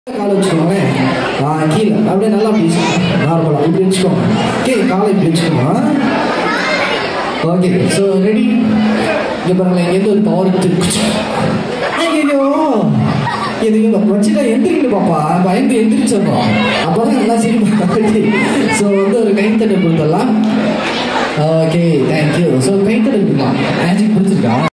காலை வச்சுக்கோங்களேன். கீழே அப்படியே நல்லா பீஸ் நார்மலாக இப்படி வச்சுக்கோங்க. காலை இப்படி வச்சுக்கோங்க. Okay, so ready. இங்கே பாருங்களேன், எந்த ஒரு பவர் திருச்சி. ஐயோ இது வச்சுட்டா எந்திரிக்கணும் பாப்பா, பயந்து எந்திரிச்சிடணும், அப்போதான் நல்லா சரி. ஸோ வந்து ஒரு கைத்தட்டல் கொடுத்துடலாம். Okay, thank you. ஸோ கைத்தட்டல் கொடுக்கலாம். மேஜிக் பிடிச்சிருக்கா?